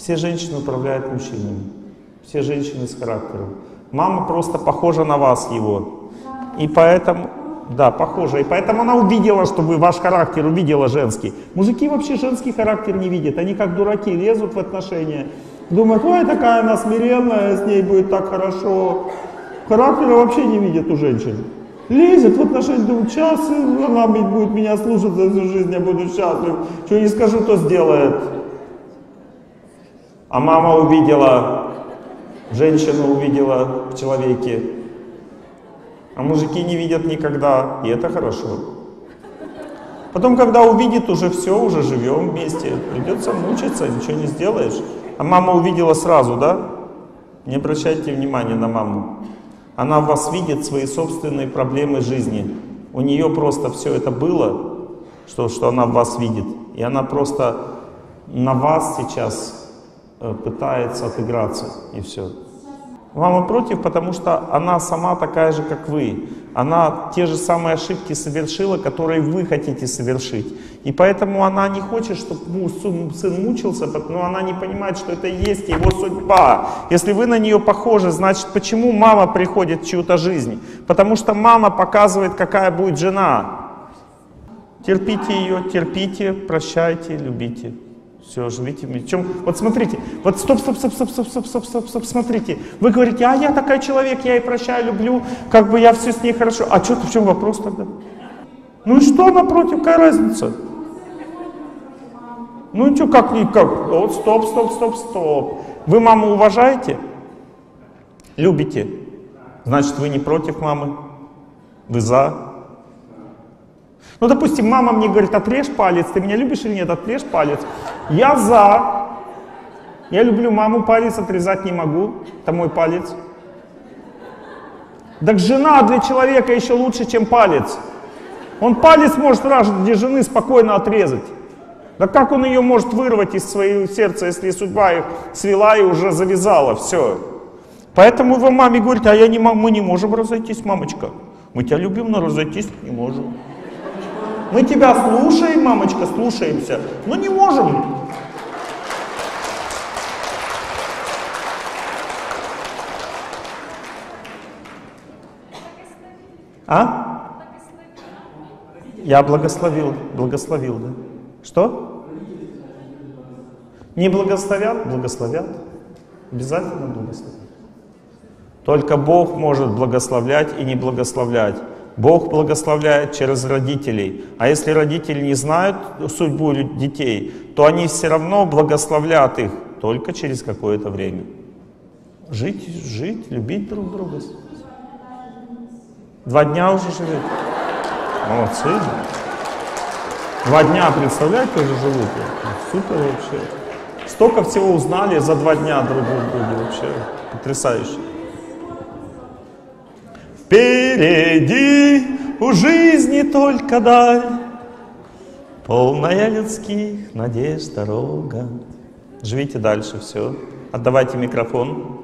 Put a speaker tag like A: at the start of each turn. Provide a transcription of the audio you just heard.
A: Все женщины управляют мужчинами. Все женщины с характером. Мама просто похожа на вас, его. И поэтому... Да, похоже. И поэтому она увидела, что вы ваш характер, увидела женский. Мужики вообще женский характер не видят. Они как дураки лезут в отношения. Думают, ой, такая она смиренная, с ней будет так хорошо. Характера вообще не видят у женщин. Лезет в отношения, думает, сейчас она будет меня слушать за всю жизнь, я буду счастлив. Что не скажу, то сделает. А мама увидела, женщину увидела в человеке. А мужики не видят никогда, и это хорошо. Потом, когда увидит, уже все, уже живем вместе. Придется мучиться, ничего не сделаешь. А мама увидела сразу, да? Не обращайте внимания на маму. Она в вас видит свои собственные проблемы жизни. У нее просто все это было, что она в вас видит. И она просто на вас сейчас пытается отыграться, и все. Мама против, потому что она сама такая же, как вы. Она те же самые ошибки совершила, которые вы хотите совершить. И поэтому она не хочет, чтобы сын мучился, но она не понимает, что это и есть его судьба. Если вы на нее похожи, значит, почему мама приходит в чью-то жизнь? Потому что мама показывает, какая будет жена. Терпите ее, терпите, прощайте, любите. Все, живите в Вот смотрите, вот стоп, смотрите. Вы говорите, а я такой человек, я и прощаю, люблю, как бы я все с ней хорошо. А что, в чем вопрос тогда? Ну и что напротив, какая разница? Ну и что, как? Вот стоп. Вы маму уважаете? Любите? Значит, вы не против мамы? Вы за? Ну, допустим, мама мне говорит, отрежь палец, ты меня любишь или нет, отрежь палец. Я за. Я люблю маму, палец отрезать не могу, это мой палец. Так жена для человека еще лучше, чем палец. Он палец может ради жены спокойно отрезать. Да как он ее может вырвать из своего сердца, если судьба их свела и уже завязала, все. Поэтому вы маме говорите, мы не можем разойтись, мамочка. Мы тебя любим, но разойтись не можем. Мы тебя слушаем, мамочка, слушаемся, но не можем. А? Я благословил, да. Что? Не благословят? Благословят. Обязательно благословят. Только Бог может благословлять и не благословлять. Бог благословляет через родителей. А если родители не знают судьбу детей, то они все равно благословлят их только через какое-то время. Жить, любить друг друга. 2 дня уже живет. Молодцы. 2 дня, представляете, уже живут. Супер вообще. Столько всего узнали за 2 дня друг друга. Вообще потрясающе. Впереди у жизни только даль, полная людских надежд дорога. Живите дальше, все. Отдавайте микрофон.